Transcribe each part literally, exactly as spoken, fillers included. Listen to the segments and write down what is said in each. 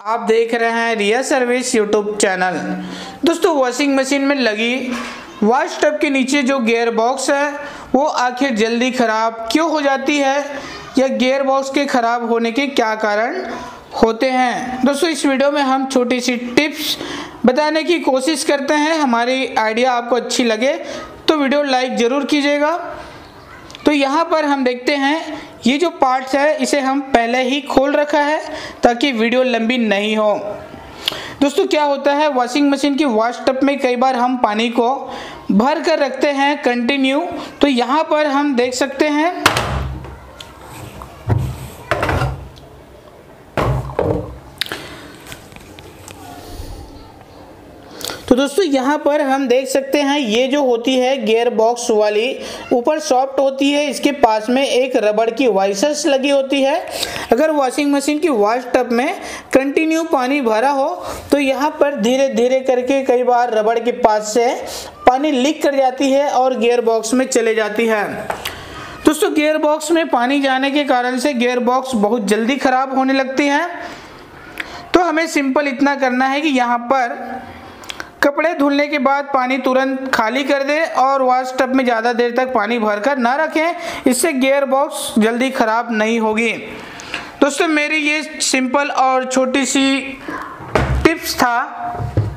आप देख रहे हैं रिया सर्विस यूट्यूब चैनल। दोस्तों, वॉशिंग मशीन में लगी वॉश टब के नीचे जो गियर बॉक्स है वो आखिर जल्दी ख़राब क्यों हो जाती है या गियर बॉक्स के ख़राब होने के क्या कारण होते हैं। दोस्तों, इस वीडियो में हम छोटी सी टिप्स बताने की कोशिश करते हैं। हमारी आइडिया आपको अच्छी लगे तो वीडियो लाइक ज़रूर कीजिएगा। तो यहाँ पर हम देखते हैं ये जो पार्ट्स है इसे हम पहले ही खोल रखा है ताकि वीडियो लंबी नहीं हो। दोस्तों, क्या होता है वॉशिंग मशीन की वॉश टब में कई बार हम पानी को भर कर रखते हैं कंटिन्यू। तो यहाँ पर हम देख सकते हैं तो दोस्तों यहाँ पर हम देख सकते हैं ये जो होती है गियर बॉक्स वाली ऊपर सॉफ्ट होती है, इसके पास में एक रबड़ की वाइसर्स लगी होती है। अगर वॉशिंग मशीन की वॉश टब में कंटिन्यू पानी भरा हो तो यहाँ पर धीरे धीरे करके कई बार रबड़ के पास से पानी लीक कर जाती है और गियर बॉक्स में चले जाती है। दोस्तों, गियर बॉक्स में पानी जाने के कारण से गियर बॉक्स बहुत जल्दी खराब होने लगती है। तो हमें सिंपल इतना करना है कि यहाँ पर कपड़े धुलने के बाद पानी तुरंत खाली कर दें और वॉश टब में ज़्यादा देर तक पानी भरकर ना रखें, इससे गियर बॉक्स जल्दी ख़राब नहीं होगी। दोस्तों, मेरी ये सिंपल और छोटी सी टिप्स था।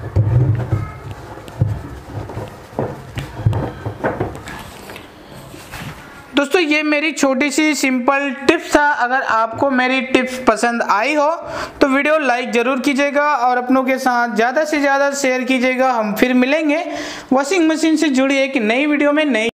दोस्तों, ये मेरी छोटी सी सिंपल टिप्स था। अगर आपको मेरी टिप्स पसंद आई हो तो वीडियो लाइक ज़रूर कीजिएगा और अपनों के साथ ज़्यादा से ज़्यादा शेयर कीजिएगा। हम फिर मिलेंगे वॉशिंग मशीन से जुड़ी एक नई वीडियो में नई